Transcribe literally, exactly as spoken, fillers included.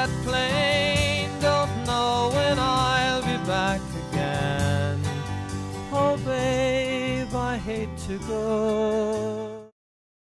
that plane, don't know when I'll be back again. Oh babe, I hate to go.